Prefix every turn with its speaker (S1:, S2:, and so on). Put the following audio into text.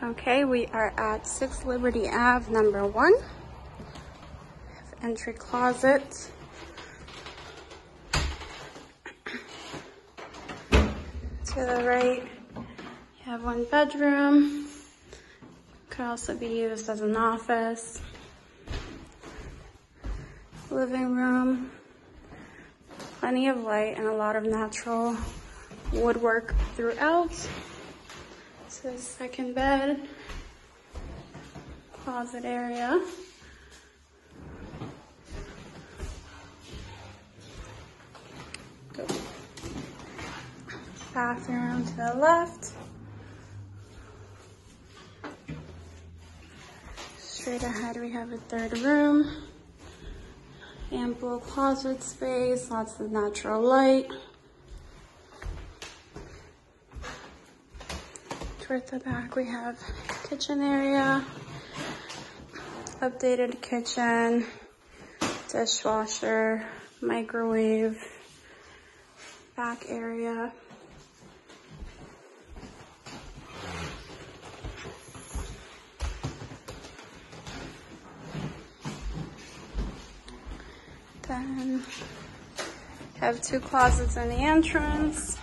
S1: Okay, we are at 6 Liberty Ave, number 1. Entry closet. To the right, you have 1 bedroom. Could also be used as an office. Living room. Plenty of light and a lot of natural woodwork throughout. This is second bed. Closet area. Bathroom to the left. Straight ahead we have a 3rd room. Ample closet space, lots of natural light. Toward the back we have kitchen area. Updated kitchen, dishwasher, microwave, back area. Then have 2 closets in the entrance.